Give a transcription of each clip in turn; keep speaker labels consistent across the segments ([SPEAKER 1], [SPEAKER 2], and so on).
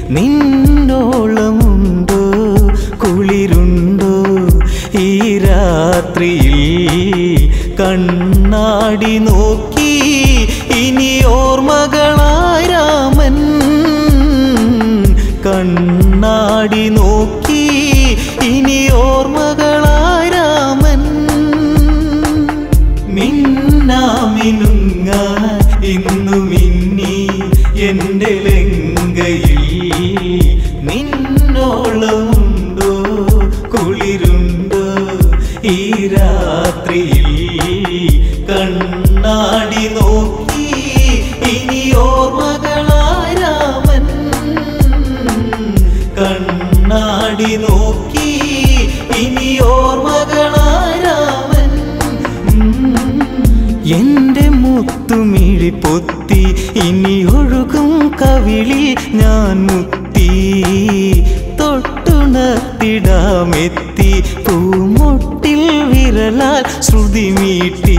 [SPEAKER 1] നിന്നോളമുണ്ടോ കുളിരുണ്ടോ ഈ രാത്രിയിൽ കണ്ണാടി നോക്കി ഇനി ഓർമ്മകളായി രാമൻ കണ്ണാടി നോക്കി ഇനി ഓർമ്മകളായി രാമൻ മിന്നാമിനുങ്ങ ഇന്നു മിന്നി എൻ്റെ ലങ്കയിൽ നിന്നോളമുണ്ടോ കുളിരുണ്ടോ ഈ രാത്രിയിൽ കണ്ണാടി നോക്കി ഇനി ഓർമ്മകളായി രാമൻ കണ്ണാടി നോക്കി ഇനി ഓർമ്മകളായി രാമൻ എൻ്റെ മുത്തുമിഴി പൊത്തി ഇനി ഒഴുകും കവിളിൽ ഞാൻ മുത്തി തൊട്ടുണർത്തിടാമെത്തി പൂമൊട്ടിൽ വിരലാൽ ശ്രുതി മീട്ടി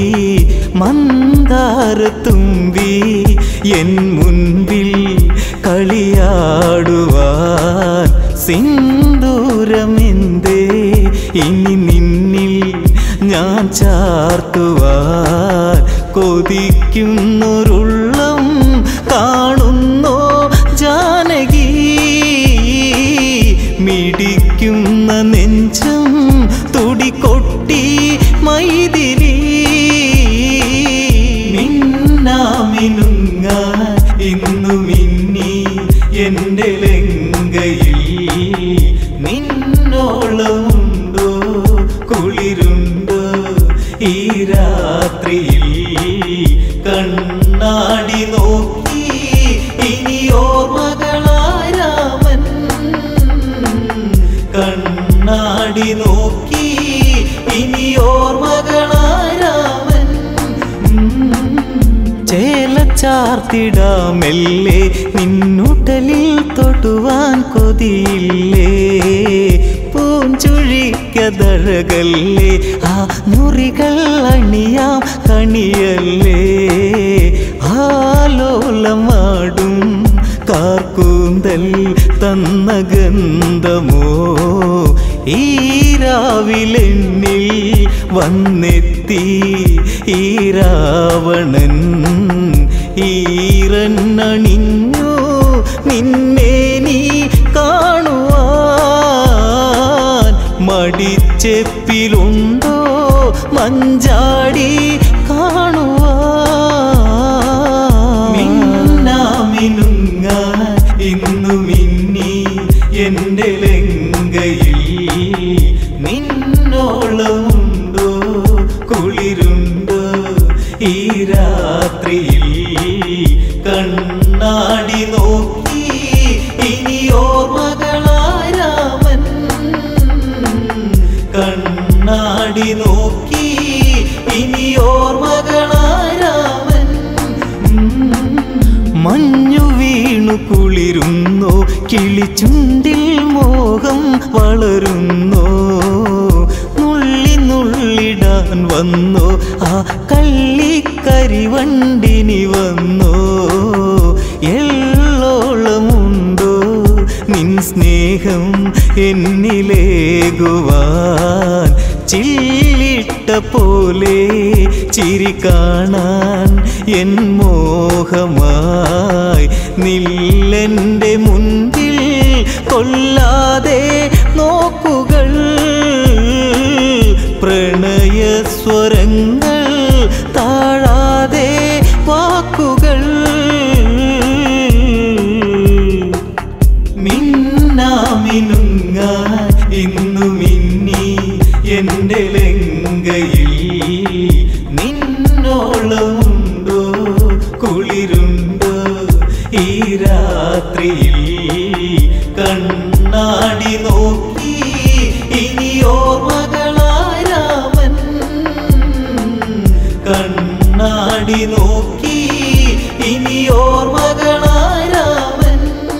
[SPEAKER 1] മന്ദാരത്തുമ്പി എൻ മുൻപിൽ കളിയാടുവാൻ സിന്ദൂരമെന്തേ ഇനി നിന്നിൽ ഞാൻ ചാർത്തുവാൻ കൊതിക്കുന്നൊരുള്ളം കാണുന്നോ ജാനകി മിടിക്കുന്ന നെഞ്ചം തുടികൊട്ടി മൈഥിലി മിന്നാമിനുങ്ങ ഇന്നു മിന്നി എൻ്റെ ലങ്കയിൽ നിന്നോളമുണ്ടോ കുളിരുണ്ടോ ഈ രാത്രിയിൽ കണ്ണാടി നോക്കി ഇനി ഓർമ്മകളായി രാമൻ കണ്ണാടി നോക്കി ഇനി ഓർമ്മകളായി രാമൻ ചേലച്ചാർത്തിടാമെല്ലേ നിന്നുടലിൽ തൊടുവാൻ കൊതിയില്ലേ പൂഞ്ചുഴിക്കതഴകല്ലേ ആ മുറികൾ അണിയാം കണിയല്ലേ ആലോലമാടും കാർക്കൂന്തൽ തന്ന ഗന്ധമോ ഈ രാവിലെന്നിൽ വന്നെത്തി ഈ രാവണൻ ഈറന്നണിഞ്ഞു നിന്നെ നീ കാണുവാൻ മടിച്ചെപ്പിലുണ്ടോ മഞ്ചാടി കാണുവാൻ മിന്നാമിനുങ്ങ ഇന്നു മിന്നി എൻ്റെ ലങ്കയിൽ നിന്നോളമുണ്ടോ കുളിരുണ്ടോ ഈ രാത്രിയിൽ കണ്ണാടി നോക്കി ഇനി ഓർമ്മകളായി രാമൻ കണ്ണാടി നോക്കി ഇനി ഓർമ്മകളായി രാമൻ മഞ്ഞു വീണു കുളിരുന്നോ കിളിച്ചുണ്ടിൽ മോഹം വളരുന്നോ നുള്ളി നുള്ളിടാൻ വന്നോ ആ കള്ളിക്കരിവണ്ടിനി വന്നോ എള്ളോളമുണ്ടോ നിൻ സ്നേഹം എന്നിലേകുവാൻ ചില്ലിട്ട പോലെ ചിരി കാണാൻ എൻ മോഹമായി നില്ലെൻ്റെ മുൻപിൽ കൊല്ലാതെ നോക്കുകൾ പ്രണയസ്വരങ്ങൾ താഴാതെ വാക്കുകൾ മിന്നാമിനുങ്ങ ഇന്നു മിന്നി എൻ്റെ ലങ്കയിൽ നിന്നോളമുണ്ടോ കുളിരുണ്ടോ ഈ രാത്രിയിൽ കണ്ണാടി നോക്കി ഇനി ഓർമ്മകളായി രാമൻ കണ്ണാടി നോക്കി ഇനി ഓർമ്മകളായി രാമൻ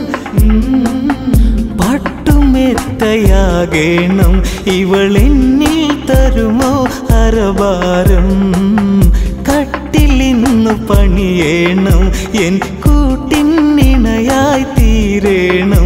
[SPEAKER 1] പട്ടുമെത്തയാകേണം ഇവളെന്നിൽ തരുമോ അരഭാരം കട്ടിലിന്നു പണിയേണം എൻ കൂട്ടിനിണയായി തീ തീരേണം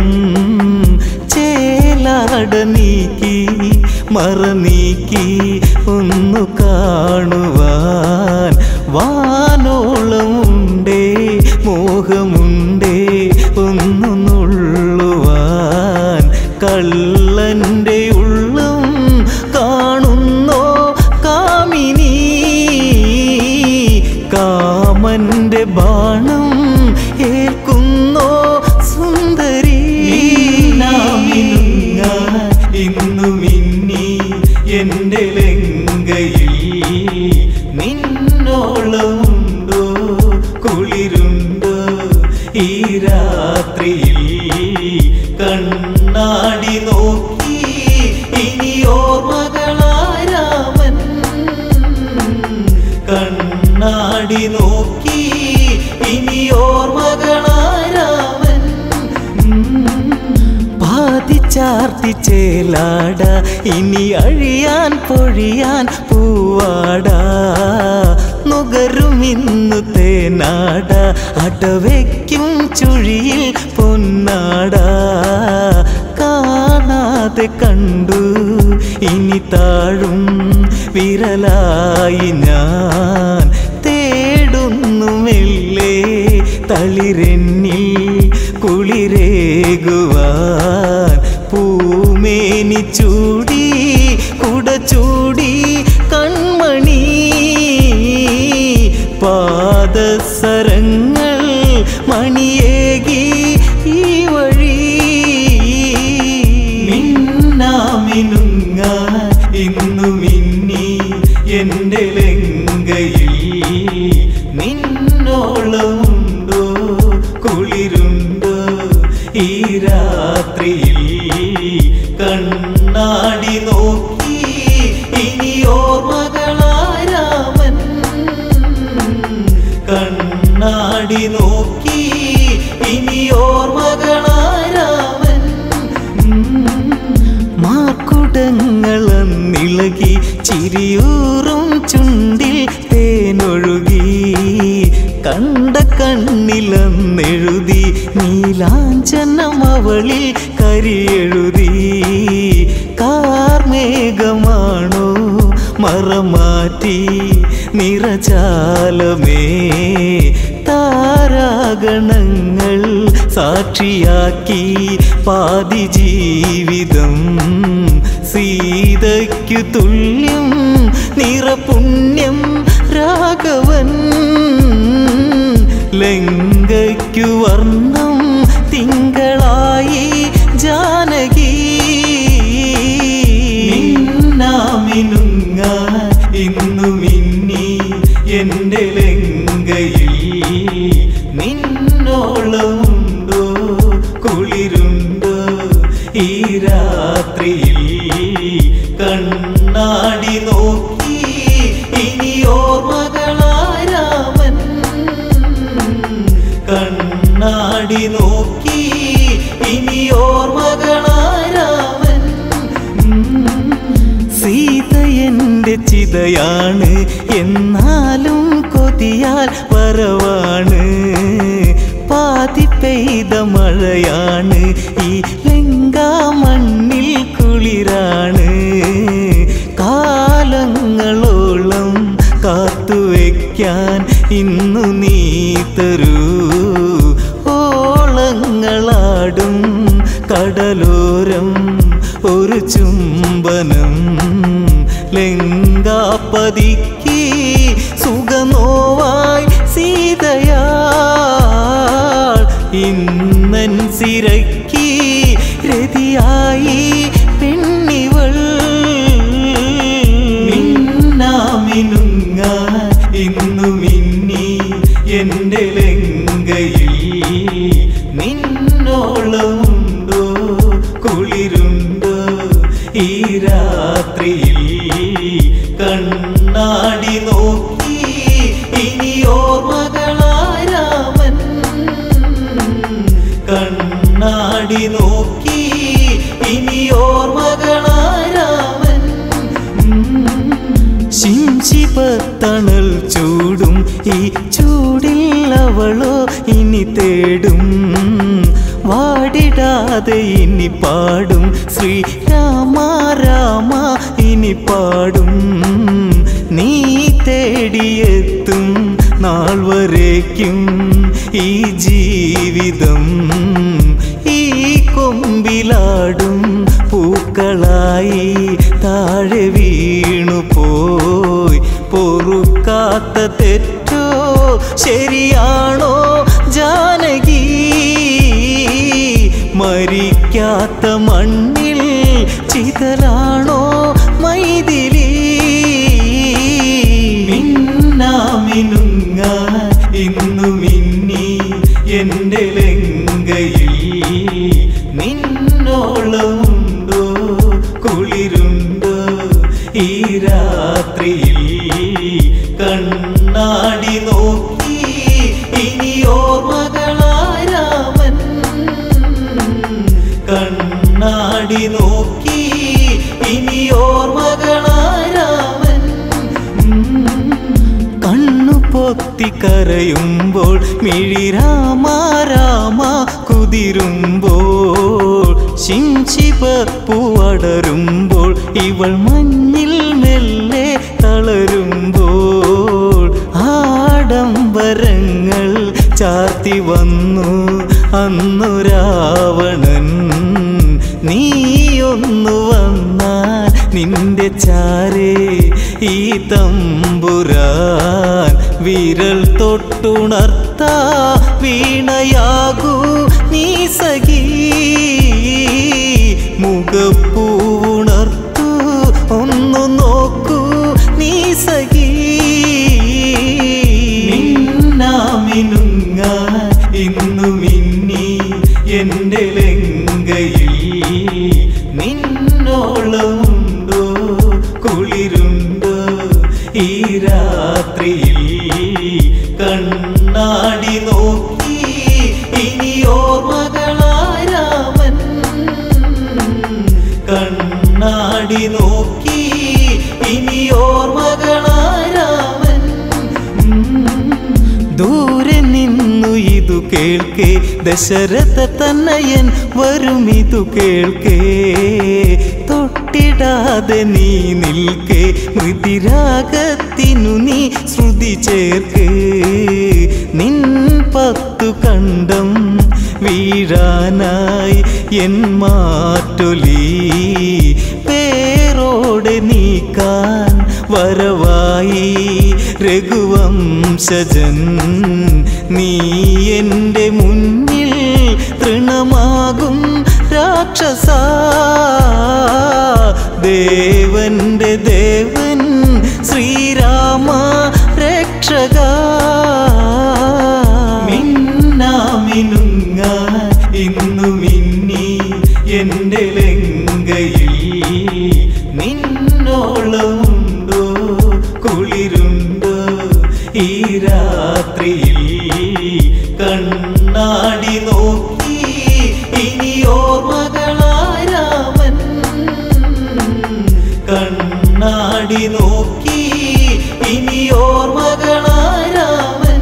[SPEAKER 1] ചേലാട നീക്കി മറ നീക്കി ഒന്നു കാണുവാൻ വാനോളമുണ്ടേ മോഹമുണ്ടേ ഒന്നു നുള്ളുവാൻ കള്ളൻ്റെ ഉള്ളം കാണുന്നോ കാമിനി കാമന്റെ ബാണം ഏൽക്കുന്നോ സുന്ദരി ഇന്നു മിന്നി എൻ്റെ ലങ്കയിൽ നിന്നോളമുണ്ടോ കുളിരുണ്ടോ ഈ രാത്രിയിൽ കണ്ണാടി നോക്കി ഇനി ഓർമ്മകളാരാമൻ കണ്ണാടി നോക്കി ഇനി ഓർമ്മകളാരാമൻ പാതിച്ചാർത്തി ചേലാട ഇനി അഴിയാൻ പൊഴിയാൻ പൂവാട നുകരുമിന്നു തേനാട അടവയ്ക്കും ചുഴിയിൽ പൊന്നാട കാണാതെ കണ്ടു ഇനി താഴും വിരലായി ഞാൻ തേടുന്നു മെല്ലെ തളിരെന്നിൽ കുളിരേകുവാൻ പൂമേനി ചൂടി കുട ചൂടി കൺമണി പാദസരങ്ങൾ മണിയേകി ഈ വഴി മിന്നാമിനുങ്ങാൻ ഇന്നു മിന്നി എൻ്റെ ലങ്കയിൽ നിന്നോളമുണ്ടോ കുളിരുണ്ടോ ഈ രാത്രിയിൽ കണ്ണാടി നോക്കി ഇനി ഓർമ്മകളാരാമൻ കണ്ണാടി നോക്കി ഇനി ഓർമ്മകളാരാമൻ മാർക്കുടങ്ങളന്നിളകി ചിരിയൂറും ചുണ്ടിൽ തേനൊഴുകി കണ്ട കണ്ണിലെന്നെഴുതി നീലാഞ്ചനം അവളിൽ കരിയെഴുതി കാർമേഘമാണോ മറമാറ്റി നിറചാലമേ താരാഗണങ്ങൾ സാക്ഷിയാക്കി പാതി ജീവിതം സീതയ്ക്കു തുല്യം നിറപുണ്യം രാഘവൻ ലങ്കയ്ക്കു വർണ്ണം തിങ്കളായി ജാനകി മിന്നാമിനുങ്ങാൻ ഇന്നു മിന്നി എൻ്റെ ലങ്കയിൽ നിന്നോളമുണ്ടോ കുളിരുണ്ടോ ഈ രാത്രിയിൽ കണ്ണാടി നോക്കി ഇനി ഓർമ്മകളാരാമൻ കണ്ണാടി നോക്കി ഇനി ഓർമ്മകളാരാമൻ സീത എൻ്റെ ചിതയാണ് എന്നാലും കൊതിയാൽ വരവാണ് പാതി പെയ്ത മഴയാണ് ഈ ലങ്കാ മണ്ണിൽ കുളിരാണ് കാലങ്ങളോളം കാത്തുവയ്ക്കാൻ ഇന്നു നീ തരൂ ഓളങ്ങളാടും കടലോരം ഒരു ചുംബനം ലങ്കാപതിക്ക് സുഖനോവായി സീതയാൾ ഇന്നൻ സിരക്കി രതിയായി പെണ്ണിവൾ മിന്നാമിനുങ്ങാൻ ഇന്നു മിന്നി എൻ്റെ ലങ്കയിൽ നിന്നോളമുണ്ടോ കുളിരുണ്ടോ ഈ രാത്രിയിൽ കണ്ണാടി നോക്കി ഇനി ഓർമ്മകളാരാമൻ കണ്ണാടി നോക്കി ഇനി ഓർമ്മകളാരാമൻ ശിംശിപത്തണൽ ചൂടും ഈ ചൂടിൽ അവളോ ഇനി തേടും വാടിടാതെ ഇനി പാടും ശ്രീരാമ രാമ ഇനി പാടും നീ തേടിയെത്തും നാൾ വരേക്കും ഈ ജീവിതം ഈ കൊമ്പിലാടും പൂക്കളായി താഴെ വീണുപോയി പൊറുക്കാത്ത തെറ്റോ ശരിയാണോ ജാനകി മരിക്കാത്ത മണ്ണിൽ ചിതലാണോ മൈഥിലി മിന്നാമിനുങ്ങ ഇന്നു മിന്നി എൻ്റെ ലങ്കയിൽ നിന്നോളമുണ്ടോ കുളിരുണ്ടോ ഈ രാത്രിയിൽ കണ്ണാടി നോക്കി ഇനി ഓർമ്മകളാരാമൻ കണ്ണാടി നോക്കി ഇനി ഓർമ്മകളാരാമൻ കണ്ണു പൊത്തി കരയുമ്പോൾ മിഴി രാമ രാമ കുതിരുമ്പോൾ ശിംശിപ്പൂവടരുമ്പോൾ ഇവൾ മഞ്ഞിൽ മെല്ലെ തളരുമ്പോൾ ആഡംബരങ്ങൾ ചാർത്തി വന്നു അന്നു രാവണൻ നീയൊന്നു വന്നാൽ നിന്റെ ചാരേ ഈ തമ്പുരാൻ വിരൽ തൊട്ടുണർത്താ വീണയാകൂ നീ സഖി മുഖപ്പൂവുണർത്തു ഒന്നു നോക്കൂ നീ സഖി മിന്നാമിനുങ്ങ ഇന്നു മിന്നി എൻ്റെ ലങ്കയിൽ നിന്നോളമുണ്ടോ കുളിരുണ്ടോ ഈ രാത്രിയിൽ കണ്ണാടി നോക്കി ഇനി ഓർമ്മകളാരാമൻ കണ്ണാടി നോക്കി ഇനി ഓർമ്മകളാരാമൻ ദൂരെ നിന്നു ഇതു കേൾക്കേ ദശരഥ തന്നയൻ വരുമിതു കേൾക്കേ തൊട്ടിടാതെ നീ നിൽക്കേ മൃതിരാഗത്തിനു നീ ശ്രുതി ചേർക്കേ നിൻ 10 കണ്ടം വീഴാനായി എൻ മാറ്റൊലി പേരോടെ നീക്കാൻ വരവായി രഘുവംശജൻ നീ എൻ്റെ മുന്നിൽ തൃണമാകും രാക്ഷസ ദേവന്റെ ദേവൻ ശ്രീരാമ രക്ഷക മിന്നാമിനുങ്ങ ഇന്നു മിന്നി എൻ്റെ ലങ്കയിൽ നിന്നോളമുണ്ടോ കുളിരുണ്ടോ ഈ രാത്രിയിൽ കണ്ണാടി നോക്കി ഇനി ഓർമ്മകളാരാമൻ കണ്ണാടി നോക്കി ഇനി ഓർമ്മകളാരാമൻ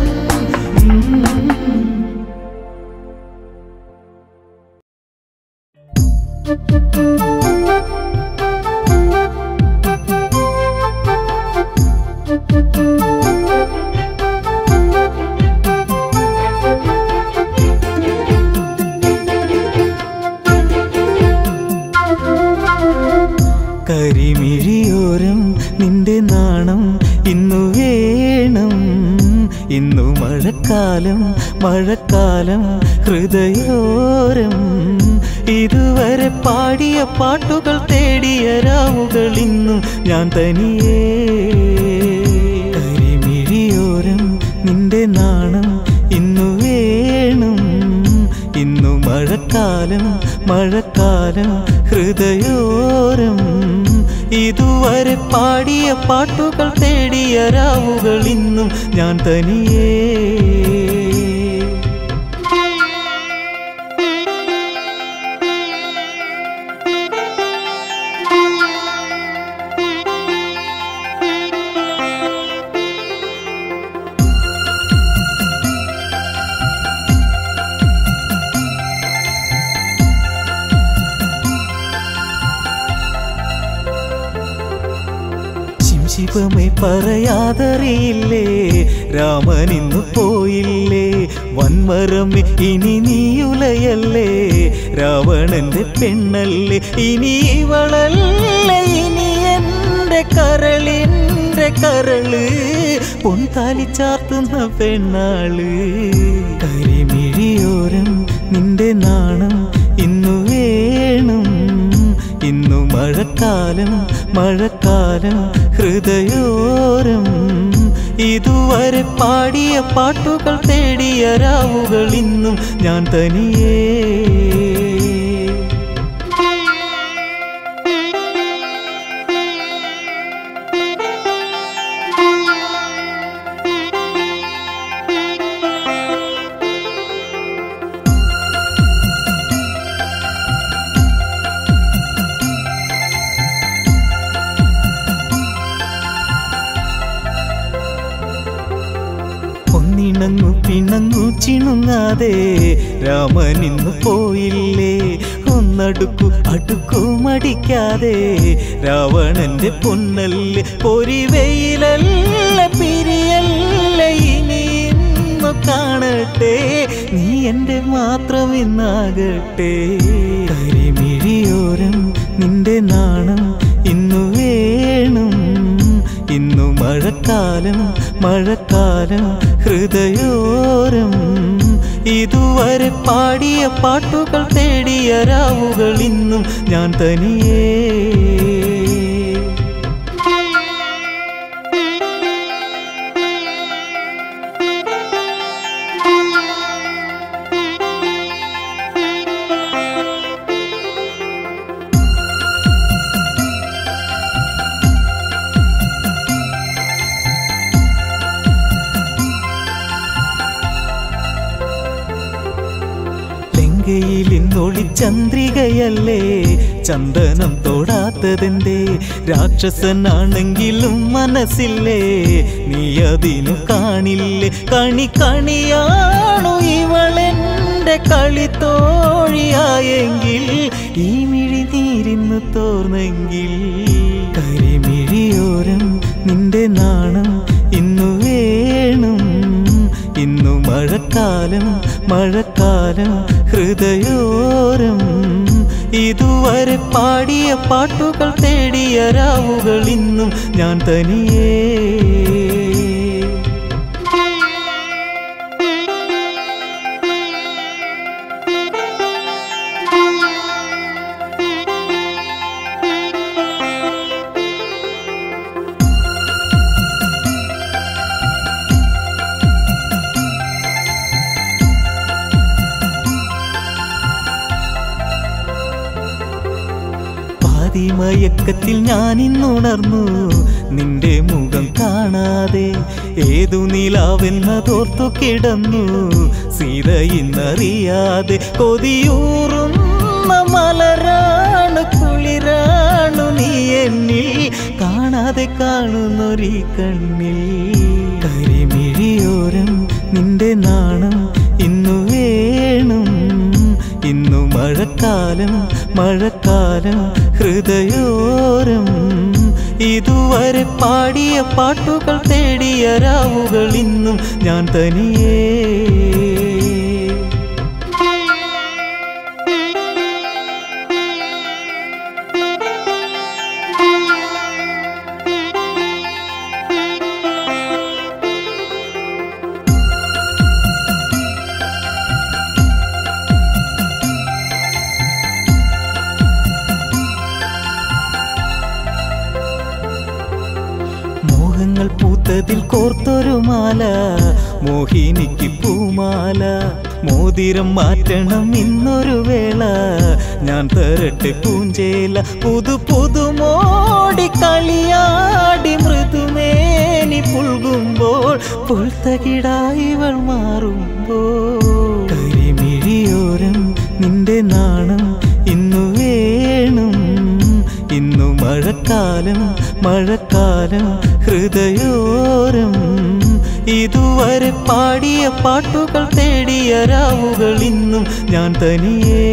[SPEAKER 1] കരിമിഴിയോരം നിന്റെ നാണം ഇന്നു വേണം ഇന്നു മഴക്കാലം മഴക്കാലം ഹൃദയോരം ഇതുവരെ പാടിയ പാട്ടുകൾ തേടിയ രാവുകൾ ഇന്നും ഞാൻ തനിയേ കരിമിഴിയോരം നിന്റെ നാണം ഇന്നു വേണം ഇന്നു മഴക്കാലം മഴക്കാലം ഹൃദയോരം ഇതുവരെ പാടിയ പാട്ടുകൾ തേടിയ രാവുകൾ ഇന്നും ഞാൻ തനിയേ ശിവമേ പറയാതറിയില്ലേ, രാമൻ ഇന്നു പോയില്ലേ, വൻമരമേ ഇനി നീയുലയല്ലേ, രാവണന്റെ പെണ്ണല്ലേ, ഇനി ഇവളല്ലേ, ഇനി എൻ്റെ കരളിൻ്റെ കരള് പൊൻതാലി ചാർത്തുന്ന പെണ്ണാള്. കരിമിഴിയോരം നിന്റെ നാണം ഇന്നു വേണം, ഇന്നു മഴക്കാലം മഴക്കാലം ഹൃദയോരം. ഇതുവരെ പാടിയ പാട്ടുകൾ തേടിയ രാവുകൾ ഇന്നും ഞാൻ തനിയേ. ഒന്നിണങ്ങു പിണങ്ങു ചിണുങ്ങാതെ രാമൻ ഇന്നു പോയില്ലേ, ഒന്നടുക്കു അടുക്കു മടിക്കാതെ രാവണന്റെ പൊന്നല്ലേ, പൊരിവെയിലല്ല പിരിയല്ല, ഇനി ഇന്നു കാണട്ടെ, നീ എൻ്റെ മാത്രം ഇന്നാകട്ടെ. കരിമിഴിയോരം നിന്റെ നാണം ഇന്നു വേണം, ഇന്നു മഴക്കാലം മഴക്കാലം ഹൃദയോരം. ഇതുവരെ പാടിയ പാട്ടുകൾ തേടിയ രാവുകൾ ഇന്നും ഞാൻ തനിയേ. ചന്ദ്രികയല്ലേ ചന്ദനം തൊടാത്തതെന്തേ, രാക്ഷസനാണെങ്കിലും മനസ്സില്ലേ, നീ അതിനു കാണില്ലേ, കണി കണിയാണു ഇവളെൻ്റെ കളിത്തോഴിയായെങ്കിൽ, ഈ മിഴി നീരിന്നു തോർന്നെങ്കിൽ. കരിമിഴിയോരം നിന്റെ നാണം ഇന്നു വേണം, ഇന്നു മഴക്കാലം മഴക്കാലം ഹൃദയോരം. ഇതുവരെ പാടിയ പാട്ടുകൾ തേടിയ രാവുകൾ ഇന്നും ഞാൻ തനിയേ. മയക്കത്തിൽ ഞാൻ ഇന്നുണർന്നു നിന്റെ മുഖം കാണാതെ, ഏതു നിലാവെന്നതോർത്തു കിടന്നു സീത ഇന്നറിയാതെ. കൊതിയൂറുന്ന മലരാണ് കുളിരാണു നീ എന്നിൽ, കാണാതെ കാണുന്നൊരീ കണ്ണിൽ. കരിമിഴിയോരം നിന്റെ നാണം ഇന്നു വേണം, ഇന്നു മഴക്കാലം മഴക്കാലം ഹൃദയോരം. ഇതുവരെ പാടിയ പാട്ടുകൾ തേടിയ രാവുകൾ ഇന്നും ഞാൻ തനിയേ. മോഹങ്ങൾ പൂത്തതിൽ കോർത്തൊരു മാല, മോഹിനിക്ക് പൂമാല, മോതിരം മാറ്റണം ഇന്നൊരു വേള, ഞാൻ തരട്ടെ പൂഞ്ചേല. പുതു പുതുമോടി കളിയാടി മൃദുമേനി പുൽകുമ്പോൾ, പുൽത്തകിടായിവൾ മാറുമ്പോൾ. കരിമിഴിയോരം നിന്റെ നാണം ഇന്നു വേണം, ഇന്നു മഴക്കാലം മഴക്കാലം ഹൃദയോരം. ഇതുവരെ പാടിയ പാട്ടുകൾ തേടിയ രാവുകൾ ഇന്നും ഞാൻ തനിയേ.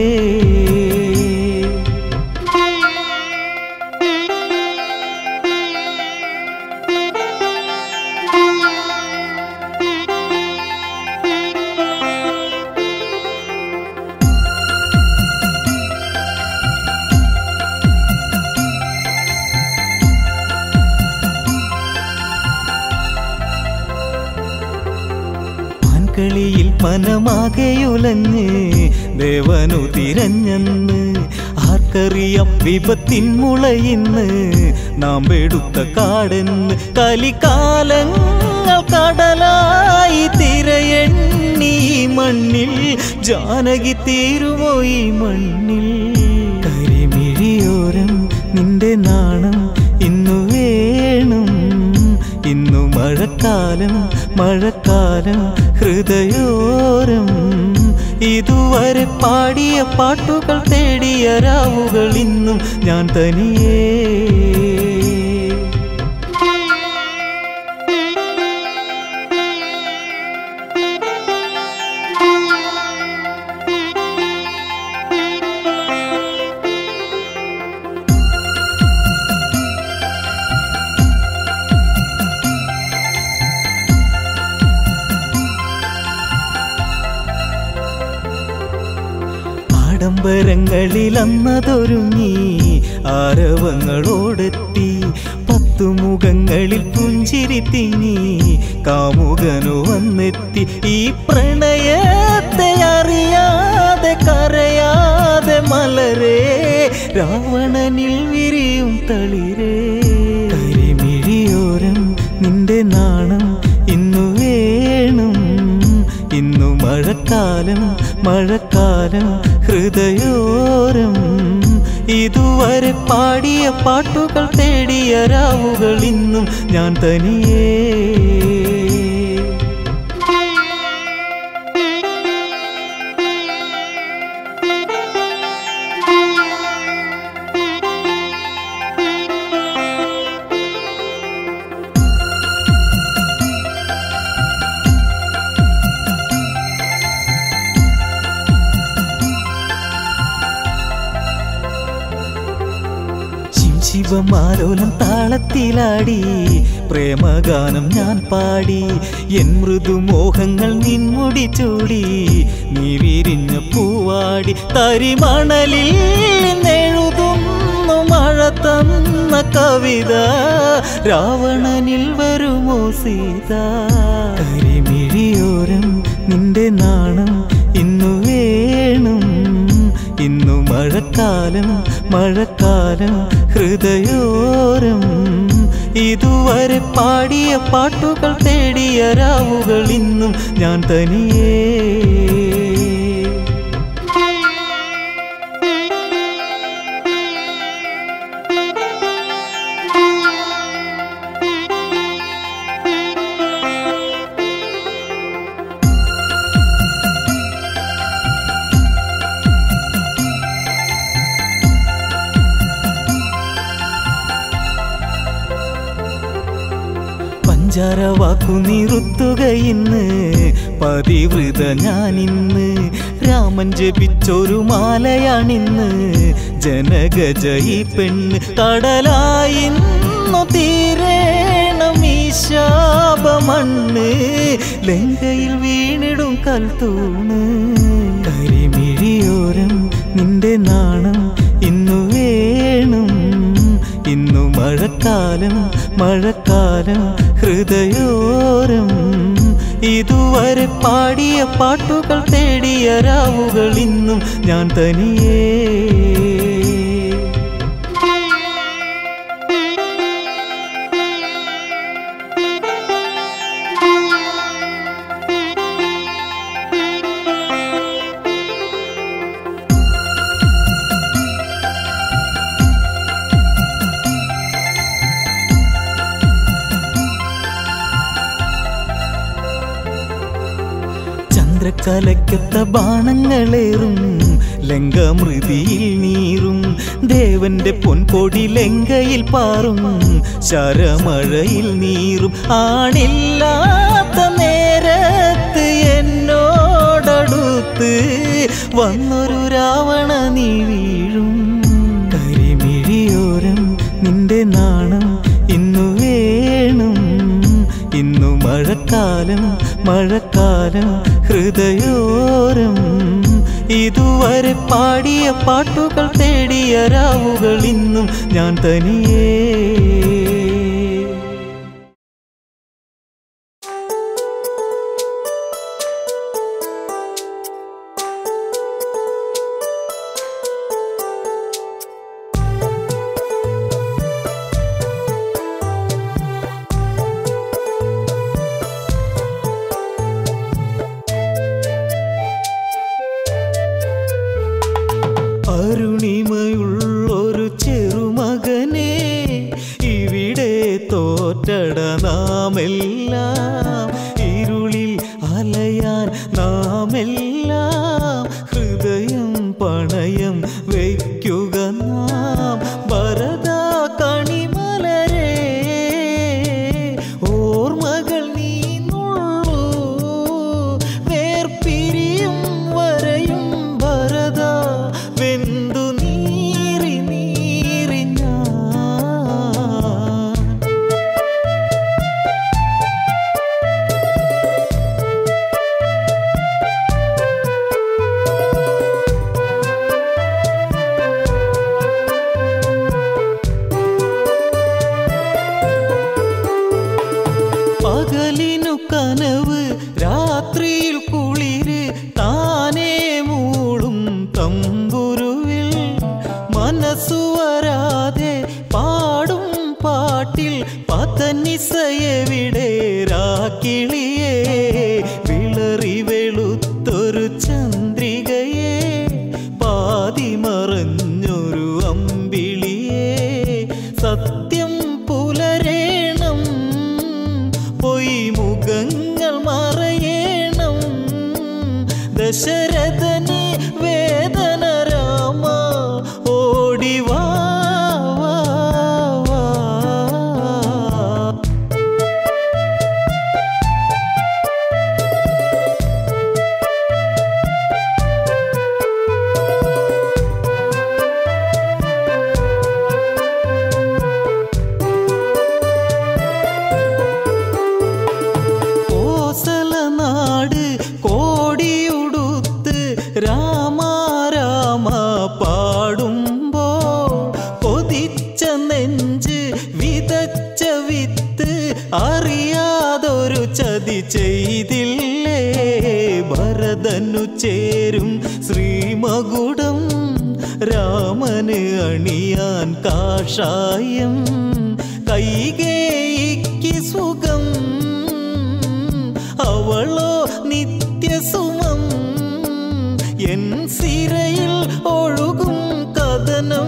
[SPEAKER 1] മനമാകെയുലഞ്ഞ് ദേവനു തിരഞ്ഞെന്ന് ആർക്കറിയാം വിപത്തിൻ മുളയിന്ന് നാം എടുത്ത കാടെന്ന് കലികാലങ്ങൾ കടലായി തിരയെണ്ണി മണ്ണിൽ ജാനകി തീരുമോ ഈ മണ്ണിൽ കരിമിഴിയോരം നിന്റെ നാണം ഇന്നു വേണം ഇന്നു മഴക്കാലം മഴക്കാലം ഹൃദയോരം ഇതുവരെ പാടിയ പാട്ടുകൾ തേടിയ രാവുകൾ ഇന്നും ഞാൻ തനിയേ ആഡംബരങ്ങളിൽ അന്നതൊരുങ്ങി ആരവങ്ങളോടെത്തി 10 മുഖങ്ങളിൽ പുഞ്ചിരി തിങ്ങി കാമുകനു വന്നെത്തി ഈ പ്രണയത്തെ അറിയാതെ കരയാതെ മലരേ രാവണനിൽ വിരിയും തളിരേ കരിമിഴിയോരം നിന്റെ നാണം ഇന്നു വേണം ഇന്നു മഴക്കാലം മഴക്കാലം ഹൃദയോരം ഇതുവരെ പാടിയ പാട്ടുകൾ തേടിയ രാവുകൾ ഇന്നും ഞാൻ തനിയേ ശിവമാലോലം താളത്തിലാടി പ്രേമഗാനം ഞാൻ പാടി എൻ മൃദുമോഹങ്ങൾ നിൻമുടി ചൂടി നീ വിരിഞ്ഞ പൂവാടി തരിമണലിൽ നിന്നെഴുതുന്നു മഴ തന്ന കവിത രാവണനിൽ വരുമോ സീത കരിമിഴിയോരം നിന്റെ നാണം ഇന്നു വേണം ഇന്നു മഴക്കാലം മഴക്കാലം ഹൃദയോരം ഇതുവരെ പാടിയ പാട്ടുകൾ തേടിയ രാവുകൾ ഇന്നും ഞാൻ തനിയേ പഞ്ചാരവാക്കു നിറുത്തുകയിന്ന് പതിവൃത ഞാനിന്ന് രാമൻ ജപിച്ചൊരു മാലയാണിന്ന് ജനഗജ ഈ പെണ്ണ് കടലായിന്നു തീരേണം ഈ ശാപമണ്ണ് ലങ്കയിൽ വീണിടും കൽത്തൂണ് കരിമിഴിയോരം നിന്റെ നാണം ഇന്നു വേണം ഇന്നു മഴക്കാലം മഴക്കാലം ഹൃദയോരം ഇതുവരെ പാടിയ പാട്ടുകൾ തേടിയ രാവുകൾ ഇന്നും ഞാൻ തനിയേ ചന്ദ്രക്കലയ്ക്കൊത്ത ബാണങ്ങളേറും ലങ്കമൃതിയിൽ നീറും ദേവന്റെ പൊൻകൊടി ലങ്കയിൽ പാറും ശരമഴയിൽ നീറും ആണില്ലാത്ത നേരത്ത് എന്നോടടുത്ത് വന്നൊരു രാവണ നീ വീഴും കരിമിഴിയോരം നിന്റെ നാണം ഇന്നു വേണം ഇന്നു മഴക്കാലം മഴക്കാലം ഹൃദയോരം ഇതുവരെ പാടിയ പാട്ടുകൾ തേടിയ രാവുകൾ ഇന്നും ഞാൻ തനിയേ അരുണിമയുള്ളൊരു ചെറുമകനെ ഇവിടെ തോറ്റട നാമെല്ലാം ഇരുളിൽ അലയാൻ നാമെല്ലാം ഹൃദയം പണയം വയ്ക്കുക നാം ഭരത കണിമലരെ ഓർമ്മകൾ നീന്നുള്ളൂ വേർപിരിയും വരയും ഭരത വെന്തു നീറി നീറി ഞാൻ പകലിനു കനവ് രാത്രിയിൽ കുളിര് താനേ മൂളും തമ്പുരുവിൽ മനസ്സു വരാതെ പാടും പാട്ടിൽ പതനിസയെവിടെ രാക്കിളിയേ വിളറി വെളുത്തൊരു ചന്ദ്രികയെ പാതി മറഞ്ഞൊരു അമ്പിളിയെ സത്യം പുലരേണം പൊയ് മുഖങ്ങൾ മറയേണം ദശരഥനെ വേദന രാമ ഓടിവാ കോസലനാട് കോടിയുടുത്ത് രാമ രാമ പാടുമ്പോ കൊതിച്ച നെഞ്ച് വിതച്ച വിത്ത് അറിയാതൊരു ചതി ചെയ്തില്ലേ ഭരതനു ചേരും ശ്രീമകുടം രാമന് അണിയാൻ കാഷായം കൈകേയിക്ക് സുഖം അവളോ നിത്യസുമം എൻ സിരയിൽ ഒഴുകും കഥനം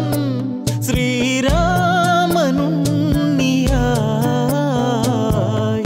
[SPEAKER 1] ശ്രീരാമനുണ്ണിയായി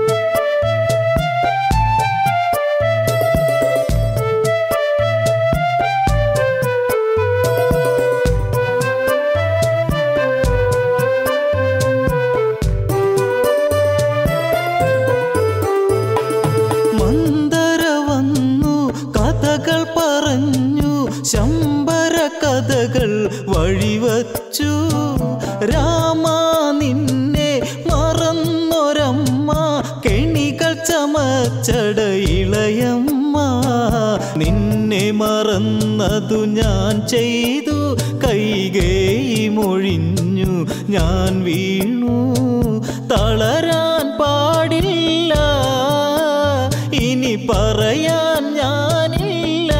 [SPEAKER 1] മന്ദര വന്നു കഥകൾ പറഞ്ഞു ശമ്പര കഥകൾ വഴിവച്ചു രാമ നിന്നെ മറന്നൊരമ്മ കെണികൾ ചമച്ചട ഇളയമ്മ നിന്നെ മറന്നതു ഞാൻ ചെയ്തു കൈകേയി മൊഴിഞ്ഞു ഞാൻ വീണു തളരാൻ പാടില്ല ഇനി പറയാൻ ഞാനില്ല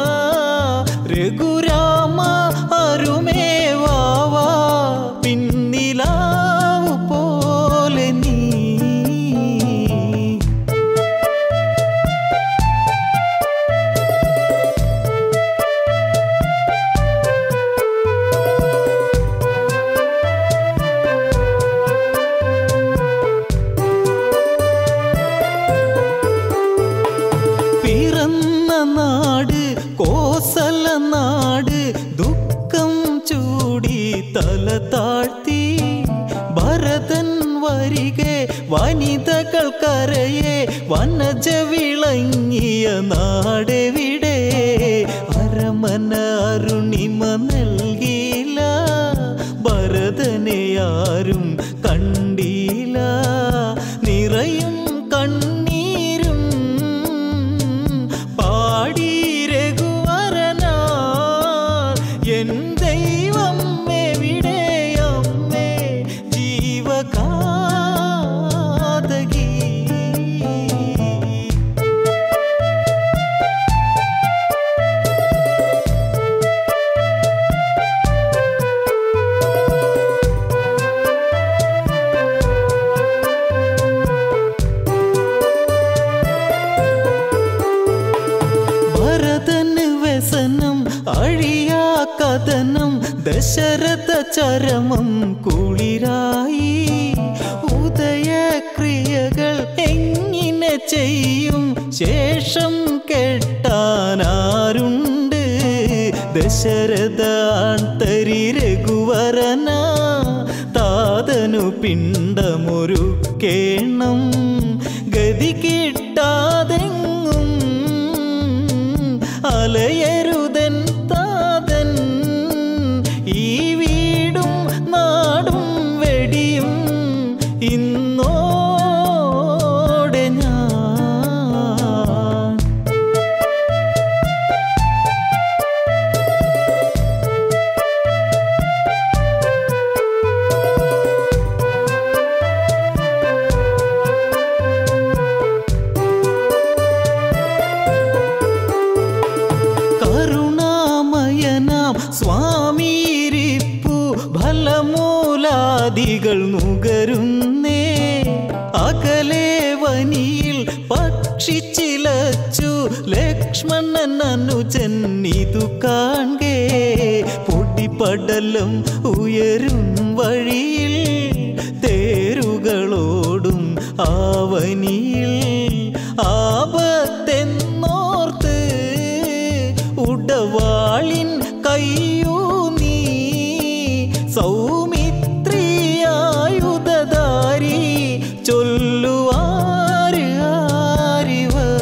[SPEAKER 1] രഘുരാമ അരുമേ വാവാ പിന്നിലാവു പോലെ നീ പിറന്ന നാട് കോസലനാട് ദുഃഖം ചൂടി തല താഴ്ത്തി ഭരതൻ വരികെ വനിതകൾ കരയെ വനജ വിളങ്ങിയ നാടെവിടെ അരമന അരുണിമ നൽകിയില്ല ഭരതനെ ആരും കണ്ടില്ല നിറയും കണ്ണീരും പാടി രഘുവരനാ എൻ ദൈവം എവിടെ അമ്മേ ജീവകാതകി കഥനം ദശരഥ ചരമം കുളിരായി ഉദയക്രിയകൾ എങ്ങനെ ചെയ്യും ശേഷം കെട്ടാനാരുണ്ട് ദശരഥ ആൺതരി രഘുവരന താതനു പിണ്ടമൊരുക്കേണം ഗതി കിട്ടാതെങ്ങും അലയരുതൻ താതൻ ഈ വീടും നാടും വെടിയും ഇന്നോടെ ഞാൻ സ്വാമിരിപ്പു ഫലമൂലാദികൾ നുകരുന്നേ അകലെ വനിയിൽ പക്ഷിച്ചിലച്ചു ലക്ഷ്മണൻ അനുജൻ ഇതു കാൺകേ പൊടിപടലം ഉയരും വഴിയിൽ തേരുകളോടും ആവനിയിൽ ആപത്തെന്നോർത്ത് ഉടവാളിൻ കയ്യൂ നീ സൗമിത്രിയായുധധാരി ചൊല്ലുവാര് ആരിവർ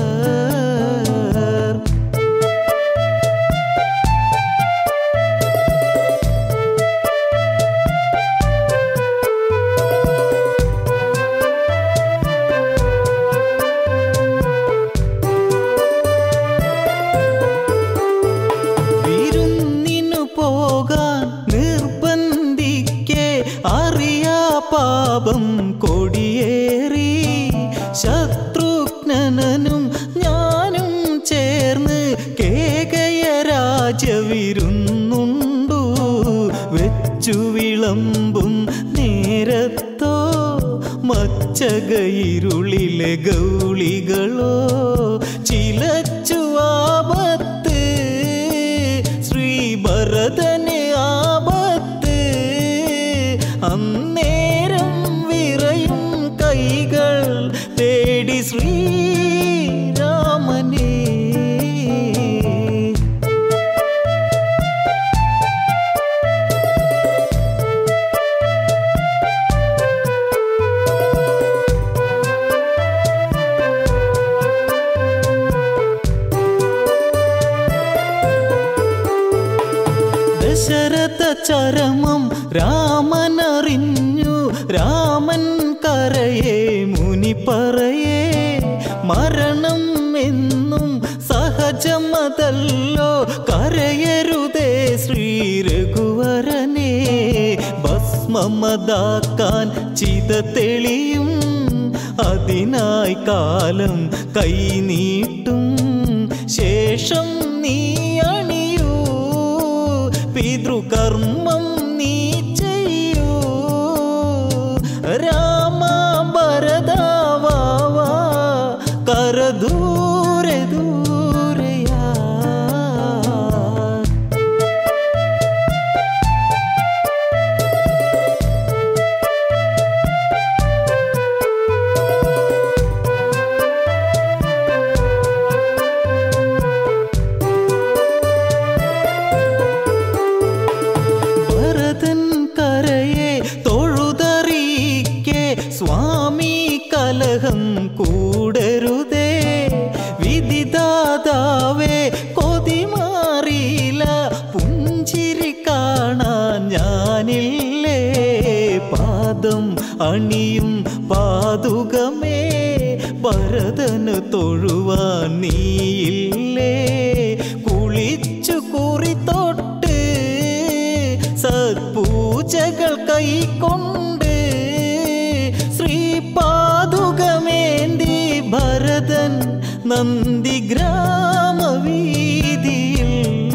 [SPEAKER 1] പാപം കൊടിയേറി ശത്രുഘ്നനും ഞാനും ചേർന്ന് കേകയ രാജവിരുന്നുണ്ടു വെച്ചു വിളമ്പും നേരത്തോ മച്ചകയിരുളിലെ ഗൗളികളോ ചിലച്ചു ആപത്ത് ശ്രീഭരതന് ആപത്ത് അന്നേരം വിറയും കൈകൾ തേടി ശ്രീരാമനേ ദശരഥ ചരമം രാമനറിഞ്ഞു രാമൻ കരയെ മുനി പറയേ മരണം എന്നും സഹജമതല്ലോ കരയരുതേ ശ്രീരഘുവരനെ ഭസ്മമതാക്കാൻ ചിത തെളിയും അതിനായി കാലം കൈനീട്ടും ശേഷം നീ അണിയൂ പിതൃകർമ്മം നീ ചെയ്യൂ രാമ ഭരതാവാ കരദൂരെ ദൂരയാ സ്വാമി കലഹം കൂടരുതേ വിധിദാതാവേ കൊതി മാറിയില്ല പുഞ്ചിരി കാണാൻ ഞാനില്ലേ പാദം അണിയും പാതുകമേ ഭരതന് തൊഴുവാൻ നീയില്ലേ കുളിച്ചു കുറി തൊട്ട് സത്പൂജകൾ കൈക്കൊണ്ട് ശ്രീപാതുകമേന്തി ഭരതൻ നന്ദിഗ്രാമവീതിയിൽ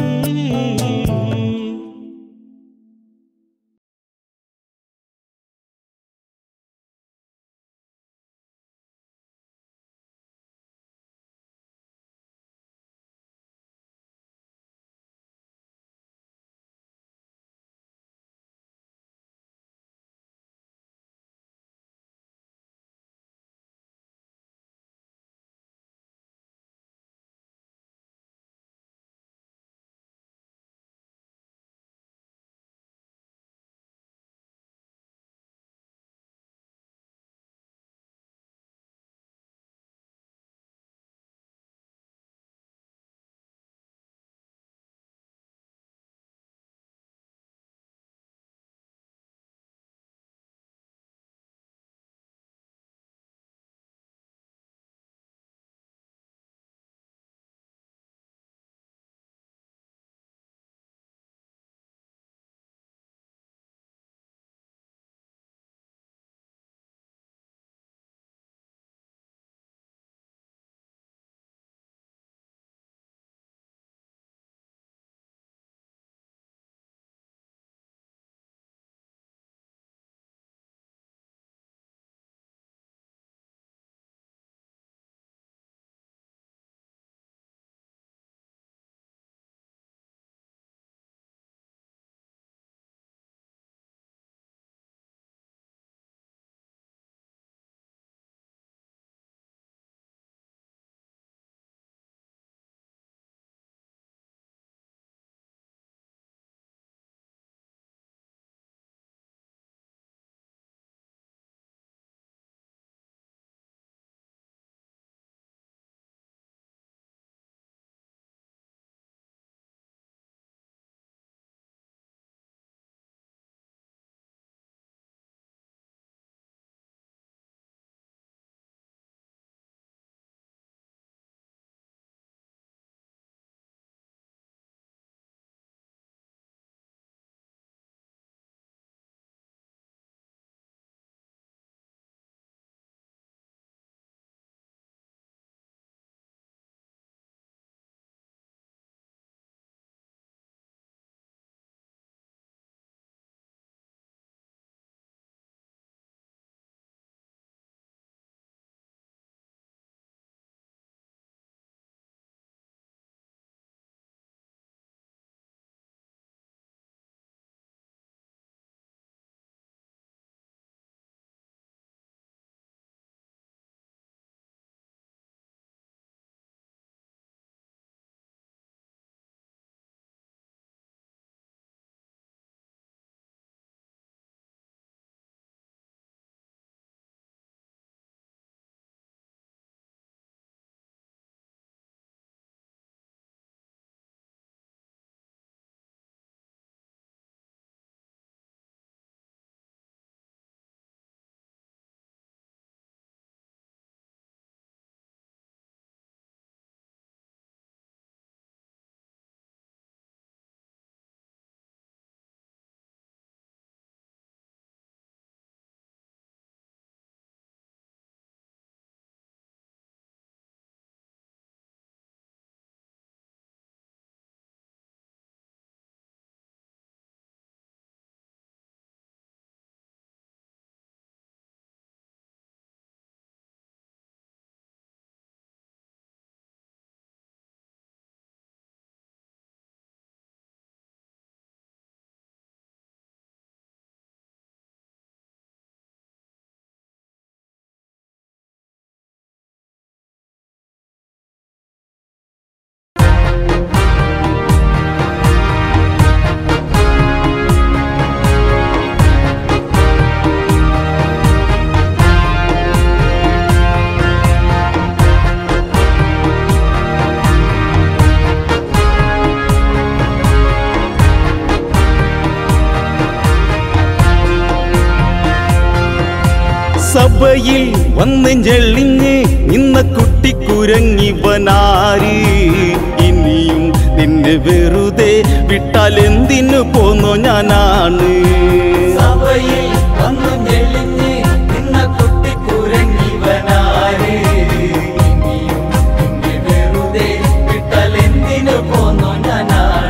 [SPEAKER 2] സഭയിൽ വന്ന് ഞെളിഞ്ഞ് നിന്ന കുട്ടിക്കുരങ്ങിവനാര് ഇനിയും നിന്നെ വെറുതെ വിട്ടാൽ എന്തിനു പോന്നോ ഞാനാണ്
[SPEAKER 1] സഭയിൽ വന്ന് ഞെളിഞ്ഞ് നിന്ന കുട്ടിക്കുരങ്ങിവനാര് ഇനിയും നിന്നെ വെറുതെ വിട്ടാൽ എന്തിനു പോന്നോ ഞാനാണ്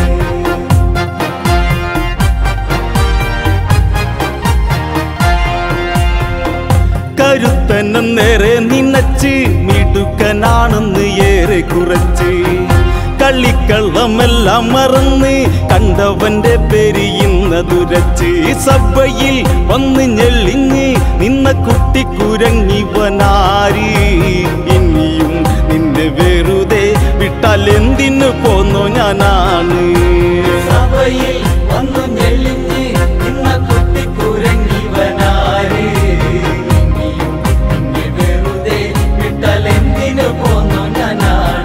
[SPEAKER 2] കരുത്തനം നേരെ നിന്നച്ച് മിടുക്കനാണെന്ന് ഏറെ കുറച്ച് കളിക്കള്ളമെല്ലാം മറന്ന് കണ്ടവന്റെ പേര് ഇന്നതുരച്ച് സഭയിൽ വന്ന് ഞെളിഞ്ഞ് നിന്ന കുട്ടിക്കുരങ്ങിവനാര് ഇനിയും നിന്നെ വെറുതെ വിട്ടാൽ എന്തിനു പോന്നോ ഞാനാണ്
[SPEAKER 1] സഭയിൽ വന്ന് ഞെളിഞ്ഞ് നിന്ന കുട്ടിക്കുരങ്ങിവനാര് ഇനിയും നിന്നെ വെറുതെ വിട്ടാൽ എന്തിനു പോന്നോ ഞാനാണ്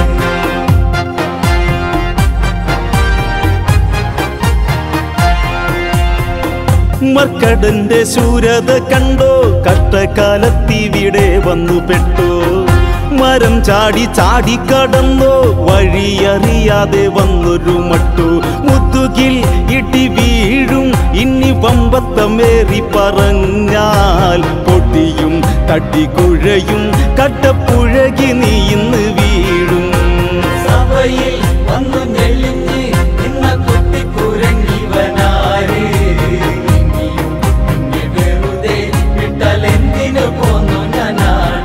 [SPEAKER 2] മർക്കടന്റെ ശൂരത കണ്ടോ കഷ്ടകാലത്തിവിടെ വന്നു പെട്ടോ മരം ചാടി ചാടി കടന്നോ വഴിയറിയാതെ വന്നൊരു മട്ടു മുതുകിൽ ഇടി വീഴും ഇനി വമ്പത്തമേറി പറഞ്ഞാൽ പൊടിയും തട്ടിക്കുഴയും കട്ടപ്പുഴകി നീ ഇന്ന് വീഴും
[SPEAKER 1] സഭയിൽ വന്നു ഞെളിഞ്ഞ് നിന്ന കുട്ടിക്കുരങ്ങിവനാര് ഇനിയും നിന്നെ വെറുതെ വിട്ടാൽ എന്തിനു പോന്നോ ഞാനാണ്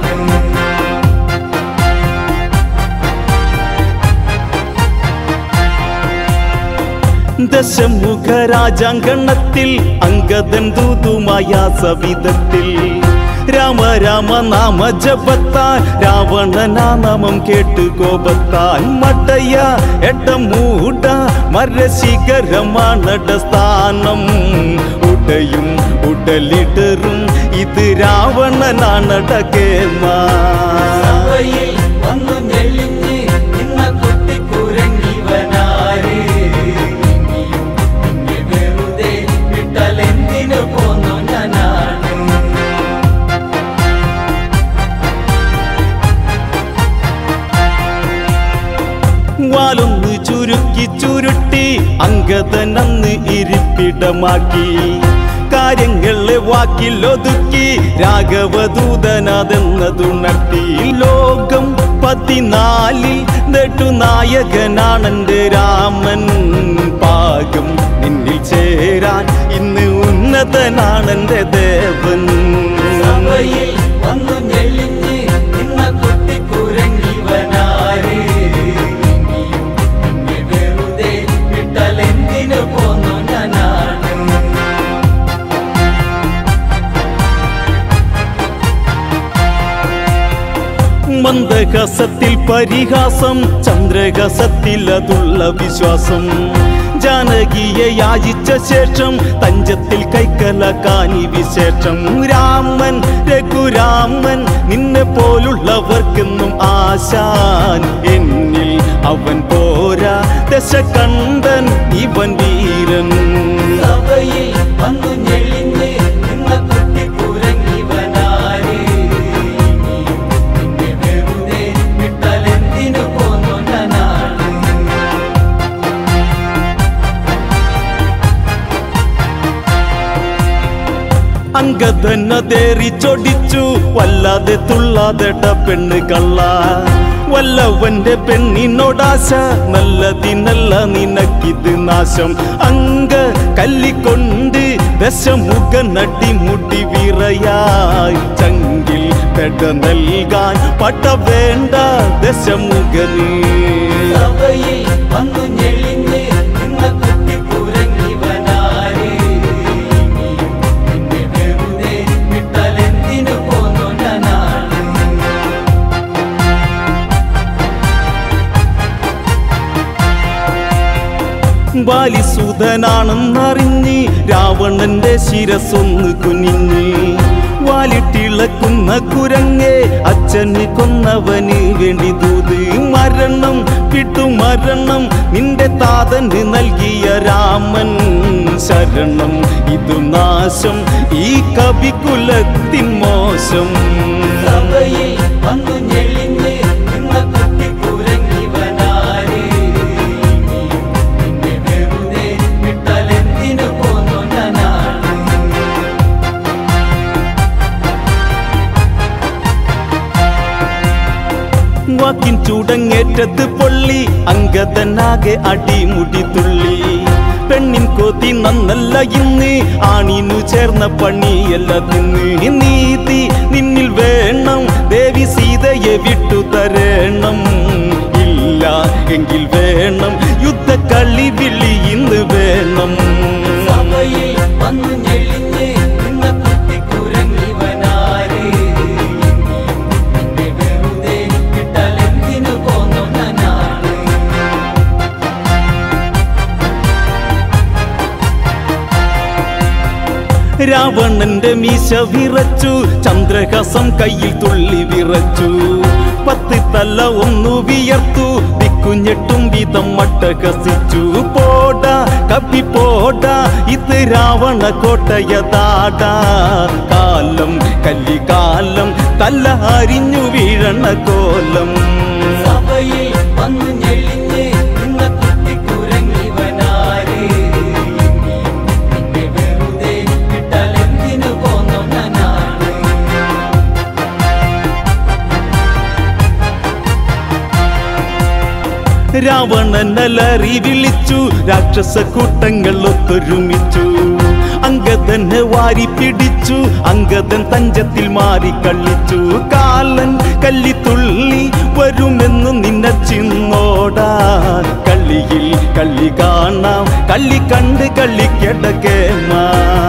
[SPEAKER 2] ദശമുഖരാജാങ്കണത്തിൽ അംഗദൻ ദൂതുമായ സവിധത്തിൽ രാമ രാമ നാമ ജപത്താൽ രാവണനാ നാമം കേട്ട് കോപത്താൽ മട്ടയ എട്ടമൂട മരശിഖരമാണട സ്ഥാനം ഉടയും ഉടലിടറും ഇത് രാവണനാണട കേമ
[SPEAKER 1] സഭയിൽ വന്നു ഞെളിഞ്ഞ് നിന്ന കുട്ടിക്കുരങ്ങിവനാര് ഇനിയും നിന്നെ വെറുതെ വിട്ടാൽ എന്തിനു പോന്നോ ഞാനാണ്
[SPEAKER 2] വാലൊന്ന് ചുരുക്കി ചുരുട്ടി അംഗദനന്ന് ഇരിപ്പിടമാക്കി കാര്യങ്ങളെ വാക്കിലൊതുക്കി രാഘവദൂതനാതെന്നതുണർത്തി ലോകം 14 നെടുനായകനാണെന്റെ രാമൻ പാകം നിന്നിൽ ചേരാൻ ഇന്ന് ഉന്നതനാണെന്റെ ദേവൻ
[SPEAKER 1] സഭയിൽ വന്നു ഞെളിഞ്ഞ് നിന്ന കുട്ടിക്കുരങ്ങിവനാര് ഇനിയും നിന്നെ വെറുതെ വിട്ടാൽ എന്തിനു പോന്നോ ഞാനാണ്
[SPEAKER 2] മന്ദഹസത്തിൽ പരിഹാസം ചന്ദ്രഹസത്തിൽ അതുള്ള വിശ്വാസം ജാനകിയെ യാചിച്ച ശേഷം തഞ്ചത്തിൽ കൈക്കലക്കാനി വിശേഷം രാമൻ രഘുരാമൻ നിന്നെ പോലുള്ളവർക്കെന്നും ആശാൻ എന്നിൽ അവൻ പോരാ ദശകണ്ഠൻ ഇവൻ വീരൻ
[SPEAKER 1] സഭയിൽ വന്നു ഞെളിഞ്ഞ് നിന്ന കുട്ടിക്കുരങ്ങിവനാര് ഇനിയും നിന്നെ വെറുതെ വിട്ടാൽ എന്തിനു പോന്നോ ഞാനാണ്
[SPEAKER 2] അംഗദനതേറി ചൊടിച്ചു വല്ലാതെ തുള്ളാതെട പെണ്ണ് കള്ള വല്ലവന്റെ പെണ്ണിനോടാശ നല്ലതിനല്ല നിനക്കിത് നാശം അങ്ക കല്ലിക്കൊണ്ട് ദശമുഖ നടിമുടി വിറയായി ചങ്കിൽ പെട നൽകാൻ പട്ട വേണ്ട ദശമുഖന്
[SPEAKER 1] സഭയിൽ വന്നു ഞെളിഞ്ഞ് നിന്ന കുട്ടിക്കുരങ്ങിവനാര് ഇനിയും നിന്നെ വെറുതെ വിട്ടാൽ എന്തിനു പോന്നോ ഞാനാണ്
[SPEAKER 2] ബാലിസൂതനാണെന്നറിഞ്ഞ് രാവണന്റെ ശിരസൊന്ന് കുനിഞ്ഞ് വാലിട്ടിളക്കുന്ന കുരങ്ങെ അച്ഛന് കൊന്നവന് വേണ്ടി ദൂത് മരണം വിട്ടു മരണം നിന്റെ താതന് നൽകിയ രാമൻ ശരണം ഇതു നാശം ഈ കവികുലത്തിൻ മോശം
[SPEAKER 1] സഭയിൽ വന്നു ഞെളിഞ്ഞ് നിന്ന കുട്ടിക്കുരങ്ങിവനാര് നിന്നെ വെറുതെ വിട്ടാലെന്തിനു പോന്നു ഞാനാണ്
[SPEAKER 2] വാക്കിൻ ചൂടങ്ങേറ്റത് പൊള്ളി അങ്കദനാകെ അടിമുടി തുള്ളി പെണ്ണിൻ കൊതി നന്നല്ല ഇന്ന് ആണിനു ചേർന്ന പണിയല്ല തിന്ന് നീതി നിന്നിൽ വേണം ദേവി സീതയെ വിട്ടു തരണം ഇല്ല എങ്കിൽ വേണം യുദ്ധക്കളി വിളി ഇന്ന് വേണം
[SPEAKER 1] സഭയിൽ വന്നു ഞെളിഞ്ഞ് നിന്ന കുട്ടിക്കുരങ്ങിവനാര് നിന്നെ വെറുതെ വിട്ടാലെന്തിനു പോന്നു ഞാനാണ്
[SPEAKER 2] രാവണന്റെ മീശ വിറച്ചു ചന്ദ്രഹസം കയ്യിൽ തുള്ളി വിറച്ചു 10 തല ഒന്നു വിയർത്തു ദിക്കുഞ്ഞെട്ടും വിധം മട്ടഹസിച്ചു പോടാ കപ്പി പോടാ ഇത് രാവണ കോട്ടയതാടാ കാലം കല്ലിക്കാലം തല അരിഞ്ഞു വീഴണ കോലം
[SPEAKER 1] സഭയിൽ വന്നു ഞെളിഞ്ഞ് നിന്ന കുട്ടിക്കുരങ്ങിവനാര് നിന്നെ വെറുതെ വിട്ടാലെന്തിനു പോന്നു ഞാനാണ്
[SPEAKER 2] രാവണനലറി വിളിച്ചു രാക്ഷസ കൂട്ടങ്ങൾ ഒത്തൊരുമിച്ചു അങ്കദനെ വാരി പിടിച്ചു അങ്കദൻ തഞ്ചത്തിൽ മാറി കളിച്ചു കാലൻ കല്ലിത്തുള്ളി വരുമെന്നു നിന്നെ ചിന്നോടാ കളിയിൽ കളി കാണാം കളി കണ്ട് കളിക്കടക്കേമാ